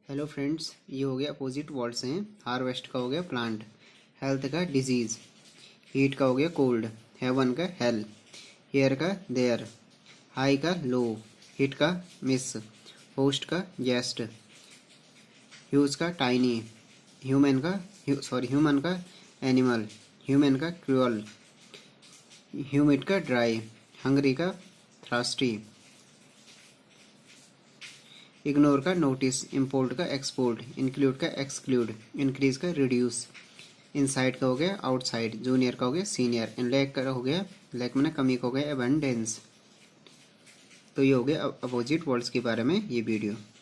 Hello friends, ये हो गया अपोजिट वर्ड्स हैं। हार्वेस्ट का हो गया प्लांट, हेल्थ का डिजीज, हीट का हो गया कोल्ड, हेवन का हेल, हेयर का देयर, हाई का लो, हिट का मिस, होस्ट का गेस्ट, ह्यूज का टाइनी, ह्यूमन का एनिमल, ह्यूमन का क्रूअल, ह्यूमिड का ड्राई, हंगरी का थ्रस्टी, इग्नोर का नोटिस, इंपोर्ट का एक्सपोर्ट, इंक्लूड का एक्सक्लूड, इंक्रीज का रिड्यूस, इनसाइड का हो गया आउटसाइड, जूनियर का हो गया सीनियर, इन लैक का हो गया लैक मैंने कमी का हो गया एबंडेंस। तो ये हो गया अपोजिट वर्ड्स के बारे में ये वीडियो।